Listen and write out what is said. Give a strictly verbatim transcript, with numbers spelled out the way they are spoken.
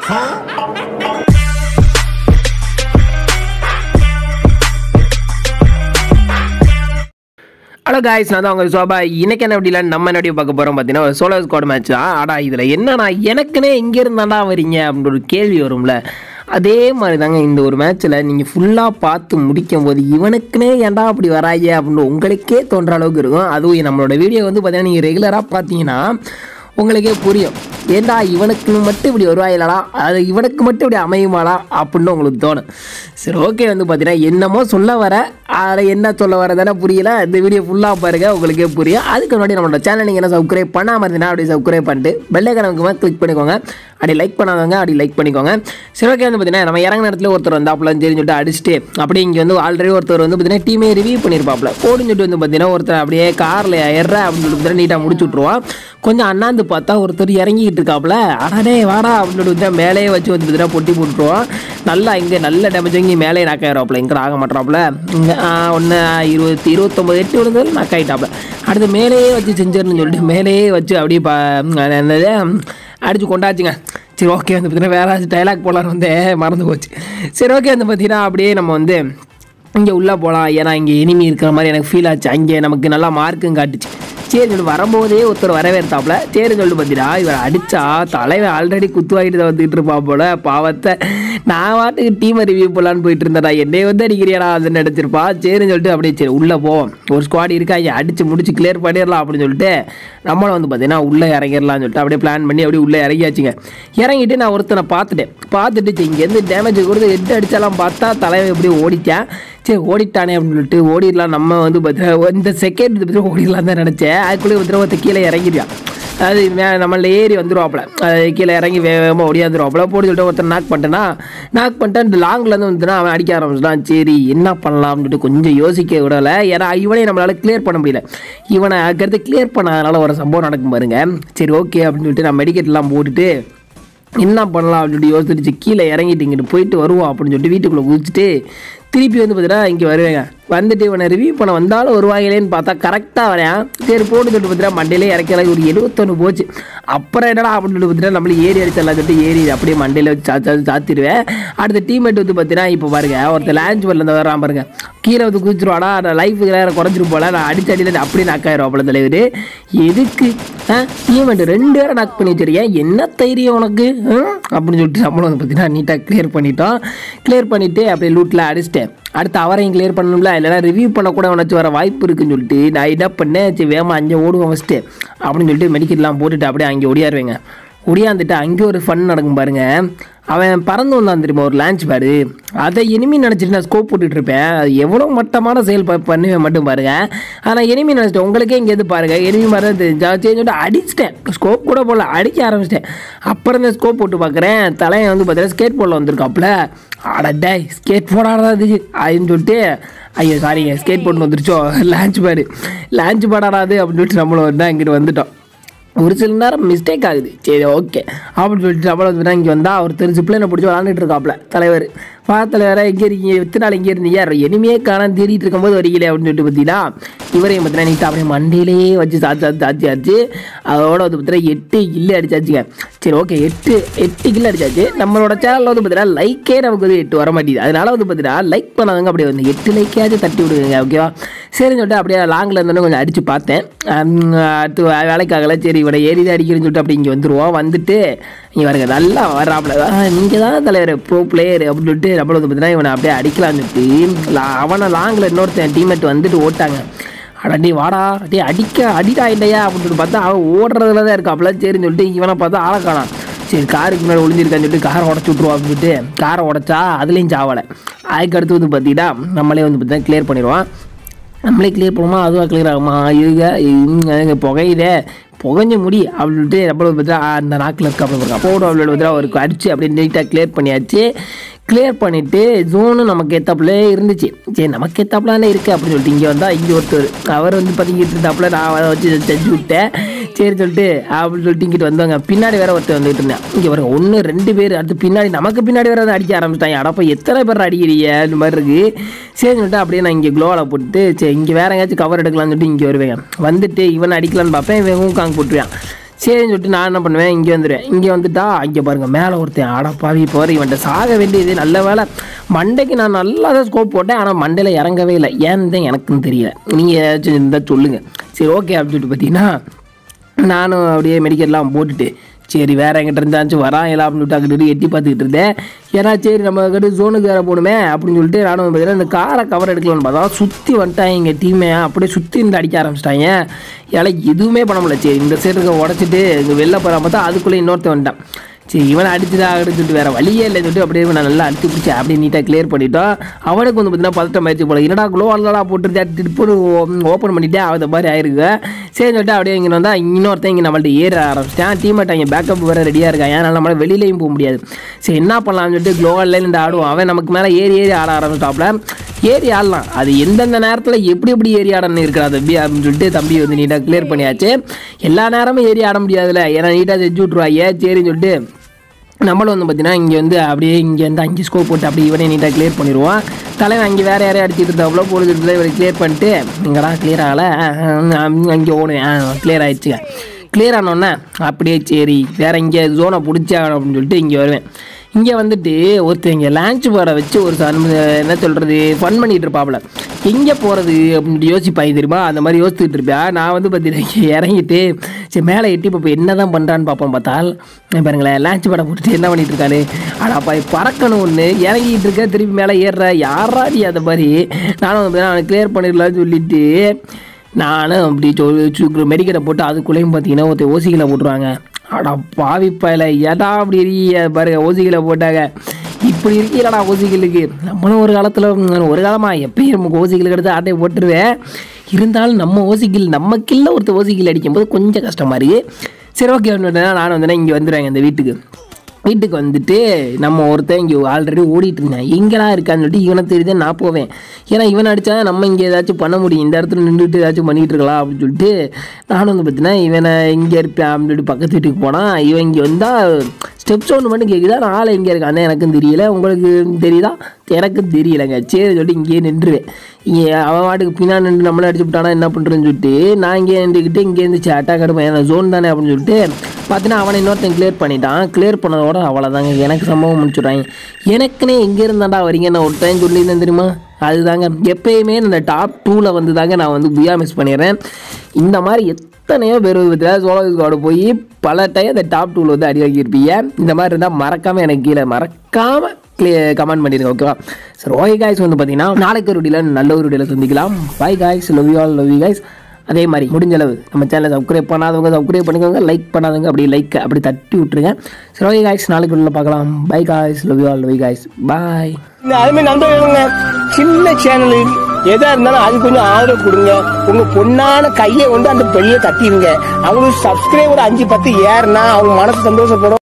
Hello guys, நான் தான் உங்கள் சோபா. இன்னைக்கு என்ன அப்படில நம்ம என்ன பார்க்க போகிறோம் பார்த்தீங்கன்னா சோலோ ஸ்குவாட் மேட்ச் தான். ஆனால் இதில் என்னன்னா எனக்குன்னே எங்கே இருந்தாண்டா வரீங்க அப்படின்னு ஒரு கேள்வி வரும்ல, அதே மாதிரி தாங்க இந்த ஒரு மேட்ச்சில் நீங்கள் ஃபுல்லாக பார்த்து முடிக்கும் போது இவனுக்குன்னே ஏன்டா அப்படி வராங்க அப்படின்னு உங்களுக்கே தோன்ற அளவுக்கு இருக்கும். அதுவும் நம்மளோட வீடியோ வந்து பார்த்தீங்கன்னா நீங்கள் ரெகுலராக பார்த்தீங்கன்னா உங்களுக்கே புரியும், ஏண்டா இவனுக்கு மட்டும் இப்படி வருவாயிலடா, அது இவனுக்கு மட்டும் இப்படி அமையுமாடா அப்படின்னு உங்களுக்கு தோணும். சரி, ஓகே. வந்து பார்த்தீங்கன்னா என்னமோ சொல்ல வர அதை என்ன சொல்ல வர தானே புரியல. இந்த வீடியோ ஃபுல்லாக பாருங்கள், உங்களுக்கே புரியும். அதுக்கு முன்னாடி நம்மளோட சேனல் நீங்கள் என்ன சப்ஸ்கிரைப் பண்ணாமல் இருந்தீங்கன்னா அப்படி சப்ஸ்கிரைப் பண்ணிட்டு பெல்லைக்கான கிளிக் பண்ணிக்கோங்க. அப்படி லைக் பண்ணாதவங்க அப்படி லைக் பண்ணிக்கோங்க. சரி, ஓகே. வந்து பார்த்தீங்கன்னா நம்ம இறங்கின இடத்துல ஒருத்தர் வந்து அப்பலாம் தெரிஞ்சு சொல்லிட்டு அடிச்சுட்டு அப்படி இங்கே வந்து ஆல்ரெடி ஒருத்தர் வந்து பார்த்தீங்கன்னா டீமே ரிவ்யூ பண்ணியிருப்பாப்ல போடுன்னு சொல்லிட்டு வந்து பார்த்தீங்கன்னா ஒருத்தர் அப்படியே காரில் ஏற அப்படின்னு சொல்லிட்டு நீட்டாக முடிச்சு விட்ருவான். கொஞ்சம் அண்ணாந்து பார்த்தா ஒருத்தர் இறங்கிக்கிட்டு இருக்காப்புல, அடடே வாடா அப்படின்னு சொல்லிட்டு மேலேயே வச்சு வந்து பார்த்தீங்கன்னா பொட்டி போட்டுருவான். நல்லா இங்கே நல்ல டேமேஜ் இங்கே மேலே நாக்காயிராப்புல, இங்கே ஆக மாட்டாப்புல. இங்கே ஒன்று இருபத்தி இருபத்தொம்பது எட்டு விழுந்தாலும் நாக்காயிட்டாப்புல. அடுத்து மேலேயே வச்சு செஞ்சிடணும்னு சொல்லிட்டு மேலேயே வச்சு அப்படியே பா என்னது அடித்து கொண்டாச்சுங்க. சரி, ஓகே. வந்து பார்த்தீங்கன்னா வேறு டைலாக் போகலான்னு வந்து மறந்து போச்சு. சரி, ஓகே. வந்து பார்த்தீங்கன்னா அப்படியே நம்ம வந்து இங்கே உள்ளே போகலாம், ஏன்னா இங்கே எனிமி இருக்கிற மாதிரி எனக்கு ஃபீல் ஆச்சு. அங்கே நமக்கு நல்லா மார்க்கும் காட்டுச்சு. சரி சொல்லிட்டு வரும்போதே ஒருத்தர் வரவேற்றாப்புல. சரி சொல்லிட்டு பார்த்தீங்கன்னா இவர் அடித்தா தலைவன் ஆல்ரெடி குத்துவாகிட்டு தான் வந்துட்டு இருப்பா போல. பாவத்தை நான் வாட்டுக்கு டீமை ரிவ்யூ போகலான்னு போயிட்டு இருந்தேன்டா, என்னை வந்து அடிக்கிறியாடா அதுன்னு நினச்சிருப்பா. சரின்னு சொல்லிட்டு அப்படியே சரி உள்ளே போவோம், ஒரு ஸ்குவாட் இருக்காங்க, அடித்து முடிச்சு கிளியர் பண்ணிடலாம் அப்படின்னு சொல்லிட்டு நம்மளை வந்து பார்த்தீங்கன்னா உள்ளே இறங்கிடலாம்னு சொல்லிட்டு அப்படியே பிளான் பண்ணி அப்படியே உள்ளே இறங்கியாச்சுங்க. இறங்கிட்டு நான் ஒருத்தனை பார்த்துட்டேன். பார்த்துட்டு இங்கேருந்து டேமேஜ் கொடுத்து எட்டு அடித்தாலாம் பார்த்தா தலைவன் எப்படி ஓடிட்டேன். சரி, ஓடிட்டானே அப்படின்னு சொல்லிட்டு ஓடிடலாம் நம்ம வந்து பார்த்தீங்கன்னா இந்த செகண்ட் பற்றி ஓடிடலாம் தான் நினச்சேன். அதுக்குள்ளே ஒரு ஒருத்தர் கீழே இறங்கிடுவான். அது மே நம்மள ஏறி வந்துடுவாப்புல, அது கீழே இறங்கி வே வேகமாக ஒடியாந்துருவாப்புல. போட்டு சொல்லிட்டு ஒருத்தர் நாக் பண்ணிட்டேன்னா நாக் பண்ணிட்டேன் லாங்லேருந்து வந்துட்டுனா அவன் அடிக்க ஆரம்பிச்சிட்டான். சரி என்ன பண்ணலாம்னு சொல்லிட்டு கொஞ்சம் யோசிக்க விடலை, ஏன்னா இவனே நம்மளால் கிளியர் பண்ண முடியல. இவனை அதுக்கடுத்து கிளியர் பண்ணாதனால ஒரு சம்பவம் நடக்கும் பாருங்க. சரி, ஓகே அப்படின்னு சொல்லிட்டு நான் மெடிக்கெட்லாம் போட்டுட்டு என்ன பண்ணலாம் அப்படின்னு சொல்லிட்டு யோசிச்சு கீழே இறங்கிட்டு இங்கிட்டு போயிட்டு வருவோம் அப்படின்னு சொல்லிட்டு வீட்டுக்குள்ளே குதிச்சுட்டு திருப்பி வந்து பார்த்தீங்கன்னா இங்கே வருவேங்க. வந்துட்டு இவனை ரிவ்யூ பண்ண வந்தாலும் வருவாங்களேன்னு பார்த்தா கரெக்டாக வரேன். சரி போட்டு சொல்லிட்டு பார்த்தீங்கன்னா மண்டையிலே இறக்கலாம் ஒரு எழுபத்தொன்று போச்சு. அப்புறம் என்னடா அப்படின்னு சொல்லிட்டு பார்த்தீங்கன்னா நம்மளே ஏறி அடிச்சிடலாம் சொல்லிட்டு ஏறி அப்படியே மண்டையில் வச்சு சாச்சா சாத்திடுவேன். அடுத்த டீம்மேட் வந்து பார்த்தீங்கன்னா இப்போ பாருங்க ஒருத்தர் லான்ச் வரலேருந்து வரான் பாருங்க, கீழே வந்து குதிச்சிருவாடா, நான் லைஃபுக்கு வேறு குறைஞ்சிட்டு போல, நான் அடிச்சு அடியில் அப்படியே நாக்காயிரும் அப்பள தலைவர். எதுக்கு டீம்மேட் ரெண்டு பேரை நாக் பண்ணி வச்சிருக்கேன், என்ன தைரியம் உனக்கு அப்படின்னு சொல்லிட்டு நம்மளும் வந்து பார்த்தீங்கன்னா நீட்டாக கிளியர் பண்ணிட்டோம். கிளியர் பண்ணிவிட்டு அப்படியே லூட்டில் அடிச்சிட்டேன். அடுத்து அவரையும் கிளியர் பண்ணணும்ல, இல்லைனா ரிவ்யூ பண்ணக்கூட உனச்சு வர வாய்ப்பு இருக்குன்னு சொல்லிட்டு நான் என்ன பண்ணேன், சரி வேமா அங்கே ஓடுவோம் ஃபஸ்ட்டு அப்படின்னு சொல்லிட்டு மெடிக்கெட்லாம் போட்டுட்டு அப்படியே அங்கே ஒடியாருவேங்க. ஒடியாந்துட்டு அங்கே ஒரு ஃபன் நடக்கும் பாருங்க. அவன் பறந்து வந்தான் தெரியுமா ஒரு லான்ச் பேடு, அதை எனிமி நினச்சிட்டு நான் ஸ்கோப் போட்டுட்டு இருப்பேன். அது எவ்வளோ மட்டமான செயல் பண்ணுவேன் மட்டும் பாருங்க. ஆனால் எனிமி நினச்சிட்டேன், உங்களுக்கே இங்கே எது பாருங்கள் எனிமி மாதிரி தெரிஞ்சா சொல்லிட்டு அடிச்சிட்டேன். ஸ்கோப் கூட போடல, அடிக்க ஆரம்பிச்சிட்டேன். அப்புறம் தான் ஸ்கோப் போட்டு பார்க்குறேன், தலையை வந்து பார்த்தீங்கன்னா ஸ்கேட் போர்டில் வந்திருக்காப்புல. அடடே ஸ்கேட் போடாடாது அப்படின்னு சொல்லிட்டு, ஐயோ சாரிங்க ஸ்கேட் போர்டு வந்துருச்சோ, லான்ச் பேடு லான்ச் பேடாடாது அப்படின்னு சொல்லிட்டு நம்மளும் வந்து இங்கிட்டு வந்துட்டோம். ஒரு சில நேரம் மிஸ்டேக் ஆகுது. சரி ஓகே அப்படின்னு சொல்லிட்டு நம்மள வந்து இங்கே வந்தால் அவர் தெரிஞ்சு பிள்ளைனை பிடிச்சி விளாண்டுட்டு இருக்காப்புல தலைவர். பா தலைவர எங்கே இருக்கீங்க, எத்தனை நாள் எங்கே இருந்தீங்க, எனிமையே காணான்னு தேடிட்டு இருக்கும்போது வரீங்களே அப்படின்னு சொல்லிட்டு பார்த்தீங்கன்னா இவரையும் பார்த்தீங்கன்னா நீட்டாக அப்படியே மண்டையிலேயே வச்சு சாச்சு சாச்சி ஆச்சு. அதோட வந்து பார்த்தீங்கன்னா எட்டு கில்லு அடிச்சாச்சுங்க. சரி ஓகே, எட்டு எட்டு கில்லு அடிச்சாச்சு. நம்மளோட சேனலில் வந்து பார்த்தீங்கன்னா லைக்கே நமக்கு வந்து எட்டு வர மாட்டேங்குது. அதனால வந்து பார்த்தீங்கன்னா லைக் பண்ணாதவங்க அப்படியே வந்து எட்டு லைக்காச்சும் தட்டி விடுங்க ஓகேவா. சரின்னு சொல்லிட்டு அப்படியே லாங்கில் இருந்தோன்னு கொஞ்சம் அடித்து பார்த்தேன். அடுத்து வேலைக்காகல சரி இவனை ஏறி தான் அடிக்கிறேன்னு சொல்லிட்டு அப்படி இங்கே வந்துடுவோம். வந்துட்டு இங்கே வருங்க நல்லா வர்றாப்புல, நீங்கள் தான் தலைவர் ப்ரோ பிளேயர் அப்படின்னு சொல்லிட்டு நம்மள வந்து பார்த்தீங்கன்னா இவனை அப்படியே அடிக்கலான்னு சொல்லிட்டு அவனை லாங்கில் இன்னொருத்தன் டீம்மேட் வந்துட்டு ஓட்டாங்க. அடே வாடா டே அடிக்க அடிடா இல்லையா அப்படின்னு சொல்லிட்டு பார்த்தா அவன் ஓடுறதுல தான் இருக்காப்புல. சரின்னு சொல்லிட்டு இவனை பார்த்தா ஆளை காணாம். சரி காருக்கு முன்னாடி ஒளிஞ்சிருக்கான்னு சொல்லிட்டு காரை உடச்சி விட்ருவோம் அப்படின்னு சொல்லிட்டு காரை உடச்சா அதுலேயும் சாவலை. அதுக்கு அடுத்து வந்து பார்த்தீங்கன்னா நம்மளே வந்து பார்த்தீங்கன்னா கிளியர் பண்ணிடுவான். நம்மளே கிளியர் பண்ணுவோமா, அதுவாக கிளியர் ஆகுமா, இதுங்க புகையுதே புகஞ்ச முடி அப்படின்னு சொல்லிட்டு நம்மள பார்த்தா அந்த நாக்கில் இருக்க அப்படி இருக்கா போடும் அப்படின்னு பார்த்தா அவருக்கு அடிச்சு அப்படியே நீட்டாக கிளியர் பண்ணியாச்சு. கிளியர் பண்ணிவிட்டு ஜோனும் நமக்கு ஏற்றாப்புலே இருந்துச்சு. சரி நமக்கு ஏற்றாப்புலானே இருக்குது அப்படின்னு சொல்லிட்டு இங்கே வந்தால் இங்கே ஒருத்தர் அவர் வந்து பார்த்திங்கிட்டு இருந்தாப்புல நான் அதை வச்சு செஞ்சு விட்டேன். சரி சொல்லிட்டு அப்படின்னு சொல்லிட்டு இங்கிட்டு வந்தாங்க. பின்னாடி வேறு ஒருத்தர் வந்துட்டு இருந்தேன். இங்கே வர ஒன்று ரெண்டு பேர் அடுத்து பின்னாடி நமக்கு பின்னாடி வேறு அடிக்க ஆரம்பிச்சிட்டாங்க. அடப்போ எத்தனை பேர் அடிக்கிறீங்க இந்த மாதிரி இருக்குது. சரின்னு சொல்லிட்டு அப்படியே நான் இங்கே க்ளோவில் போட்டு சரி இங்கே வேறு எங்கேயாச்சும் கவர் எடுக்கலாம்னு சொல்லிட்டு இங்கே வருவேன். வந்துட்டு இவனை அடிக்கலான்னு பார்ப்பேன், இவன் காங்க போட்டுருவேன். சரின்னு சொல்லிட்டு நான் என்ன பண்ணுவேன், இங்கே வந்துடுவேன். இங்கே வந்துட்டா இங்கே பாருங்கள் மேலே ஒருத்தன் ஆடா பாவி போகிற இவன்ட்ட சாக வேண்டியது. நல்ல வேலை மண்டைக்கு நான் நல்லா தான் ஸ்கோப் போட்டேன், ஆனால் மண்டையில் இறங்கவே இல்லை. ஏன்னு தான் எனக்குன்னு தெரியல, நீங்கள் ஏதாச்சும் இருந்தால் சொல்லுங்கள். சரி ஓகே அப்படின்னு சொல்லிட்டு பார்த்தீங்கன்னா நானும் அப்படியே மெடிக்கல்லாம் போட்டுட்டு சரி வேறு எங்கிட்ட இருந்தாச்சும் வரான் எல்லாம் அப்படின்னு சொல்லிட்டு அங்கிட்டு எட்டி பார்த்துக்கிட்டு இருந்தேன். ஏன்னா சரி நம்ம கிட்ட ஜோனுக்கு வேறு போகணுமே அப்படின்னு சொல்லிட்டு நானும் பார்த்தீங்கன்னா இந்த காரை கவர் எடுக்கலான்னு பார்த்தா சுற்றி வந்துட்டாங்க எங்கள் டீமே. அப்படியே சுற்றி இருந்து அடிக்க ஆரம்பிச்சிட்டாங்க. ஏன்னா எதுவுமே பண்ண முடியல. சரி இந்த சைடுக்கு உடச்சிட்டு இங்கே வெளில போகிற பார்த்தா அதுக்குள்ளே இன்னொருத்தன் வந்துட்டான். சரி இவனை அடிச்சுதான் அப்படின்னு சொல்லிட்டு வேறு வழியே இல்லைன்னு சொல்லிட்டு அப்படியே நான் நல்லா அடிச்சு பிடிச்சி அப்படியே நீட்டாக கிளியர் பண்ணிட்டோம். அவனுக்கு வந்து பார்த்தீங்கன்னா பதட்டம் ஆயிடுச்சு போல, என்னடா க்ளோ அல்லடா போட்டு டிப்பு ஓப்பன் பண்ணிவிட்டு அந்த மாதிரி ஆயிருக்கு. சரி சொல்லிட்டு அப்படியே இங்கே வந்தால் இன்னொருத்தன் இங்கே நம்மள்ட்ட ஏற ஆரம்பிச்சிட்டேன். டீமேட் அங்கே பேக்கப் வேறு ரெடியாக இருக்கான், ஏன்னா நம்மளால் வெளியிலையும் போக முடியாது. சரி என்ன பண்ணலாம்னு சொல்லிட்டு க்ளோவல்ல நின்று ஆடுவோம். அவன் நமக்கு மேலே ஏறி ஏறி ஆட ஆரம்பிச்சிட்டாப்புல. ஏறி ஆடலாம், அது எந்தெந்த நேரத்தில் எப்படி எப்படி ஏறி ஆடணும்னு இருக்கிறா தம்பி அப்படின்னு சொல்லிட்டு தம்பி வந்து நீட்டாக கிளியர் பண்ணியாச்சு. எல்லா நேரமும் ஏறி ஆட முடியாதுல்ல, ஏன்னா நீட்டாக செஞ்சு விட்ருவாங்க. சரின்னு சொல்லிட்டு நம்மளும் வந்து பார்த்தீங்கன்னா இங்கே வந்து அப்படியே இங்கே வந்து அஞ்சு ஸ்கோப் போட்டு அப்படியே இவனே நீட்டாக கிளியர் பண்ணிடுவான். தலைவன் அங்கே வேறு யாரையும் அடிச்சுட்டு இருந்தாப்புல பொழுது இவரை கிளியர் பண்ணிட்டு இங்கடா கிளியர் ஆகலை அங்கே ஓடு கிளியர் ஆகிடுச்சுங்க. கிளியர் ஆனோடனே அப்படியே சரி வேறு இங்கே ஜோனை பிடிச்சா அப்படின்னு சொல்லிட்டு இங்கே வருவேன். இங்கே வந்துட்டு ஒருத்தர் இங்கே லான்ச் பாடை வச்சு ஒரு என்ன சொல்கிறது ஃபன் பண்ணிகிட்டு இருப்பாப்புல. எங்கே போகிறது அப்படின்ட்டு யோசிப்பாங்க தெரியுமா, அந்த மாதிரி யோசிச்சுட்டு இருப்பேன். நான் வந்து பார்த்தீங்கன்னா இறங்கிட்டு சரி மேலே எட்டி இப்போ என்ன தான் பண்ணுறான்னு பார்ப்போம். பார்த்தால் பாருங்களேன் லான்ச் பாடை போட்டுட்டு என்ன பண்ணிகிட்டு இருக்காரு. ஆனால் அப்போ பறக்கணும் ஒன்று இறங்கிட்டு இருக்க திருப்பி மேலே ஏறுற யாராடி அந்த மாதிரி. நானும் வந்து அவனை கிளியர் பண்ணிடலான்னு சொல்லிட்டு நானும் அப்படி சொல்லி மெடிக்கலை போட்டு அதுக்குள்ளேயும் பார்த்தீங்கன்னா ஒருத்தர் ஓசிகளை போட்டுருவாங்க. அடா பாவிப்பாயில ஏடா அப்படி இருக்கீங்க பாருங்க, ஓசிகளை போட்டாங்க. இப்படி இருக்கீங்களா ஓசிகளுக்கு. நம்மளும் ஒரு காலத்தில் ஒரு காலமாக எப்பயும் நமக்கு ஓசிகளுக்கு எடுத்து ஆட்டையை போட்டுருவேன். இருந்தாலும் நம்ம ஓசிகள் நம்ம கில்ல ஒருத்தர் ஓசிகள் அடிக்கும்போது கொஞ்சம் கஷ்டமாக இருக்குது. சரி ஓகே நான் வந்தேன்னா இங்கே வந்துடுவேங்க இந்த வீட்டுக்கு. வீட்டுக்கு வந்துட்டு நம்ம ஒருத்தன் இங்கே ஆல்ரெடி ஓடிட்டு இருந்தேன், எங்கெல்லாம் இருக்கான்னு சொல்லிட்டு இவனை தெரியுது நான் போவேன். ஏன்னா இவனை அடித்தா நம்ம இங்கே ஏதாச்சும் பண்ண முடியும், இந்த இடத்துல நின்றுட்டு ஏதாச்சும் பண்ணிகிட்டு இருக்கலாம் அப்படின்னு சொல்லிட்டு நானும் வந்து பார்த்தீங்கன்னா இவனை இங்கே இருப்பேன் அப்படின்னு சொல்லிட்டு பக்கத்து வீட்டுக்கு போனால் இவன் இங்கே வந்தால் ஸ்டெப் சவுண்டு மட்டும் கேட்குதா, நான் ஆள் எங்கே இருக்கானே எனக்கும் தெரியல, உங்களுக்கு தெரியுதா எனக்கும் தெரியலைங்க. சரி சொல்லிட்டு இங்கேயே நின்றுவேன். இங்கே அவன் வாட்டுக்கு பின்னா நின்று நம்மளே அடிச்சு விட்டானா என்ன பண்ணுறேன்னு சொல்லிட்டு நான் இங்கே நின்றுக்கிட்டு இங்கே இருந்துச்சு அட்டாக் எடுப்பேன், ஏன்னா ஜோன் தானே அப்படின்னு சொல்லிட்டு பார்த்தீங்கன்னா அவனை இன்னொருத்தன் கிளியர் பண்ணிட்டான். கிளியர் பண்ணதோட அவ்வளோதாங்க எனக்கு சம்பவம் முடிச்சுட்டாங்க. எனக்குன்னே எங்கே இருந்தாண்டா வரீங்க நான் ஒரு டைம் சொல்லியிருந்தேன் தெரியுமா, அதுதாங்க எப்பயுமே இந்த டாப் டூவில் வந்து தாங்க நான் வந்து புயா மிஸ் பண்ணிடுறேன். இந்த மாதிரி எத்தனையோ பேர் விதத்தில் சோலோ ஸ்குவாட் போய் பல டைம் இந்த டாப் டூவில் வந்து அடி வாங்கியிருப்பீங்க. இந்த மாதிரி இருந்தால் மறக்காமல் எனக்கு கீழே மறக்காமல் கிளியர் கமெண்ட் பண்ணிடுங்க ஓகேவா. சரி ஓகே காய்ஸ் வந்து பார்த்தீங்கன்னா நாளைக்கு ஒரு வீடியோவில் நல்ல ஒரு வீடியோவில் சந்திக்கலாம். Bye guys, love you all, love you guys. அதே மாதிரி முடிஞ்ச அளவு நம்ம சேனலை சப்ஸ்கிரைப் பண்ணாதவங்க சப்ஸ்கிரைப் பண்ணிக்கோங்க, லைக் பண்ணாதவங்க அப்படி லைக் அப்படி தட்டி விட்டுருங்க. சரி ஓகே காய்ஸ் நாளைக்கு உள்ள பார்க்கலாம். Bye guys, love you all, love you guys, bye. அதுமாதிரி நண்பர்களுங்க சின்ன சேனலு எதா இருந்தாலும் அது கொஞ்சம் ஆதரவு கொடுங்க. உங்க பொண்ணான கையை கொண்டு அந்த பெரிய தட்டிடுங்க. அவங்களுக்கு சப்ஸ்கிரைபர் அஞ்சு பத்து ஏறுனா அவங்க மனசு சந்தோஷப்படும்.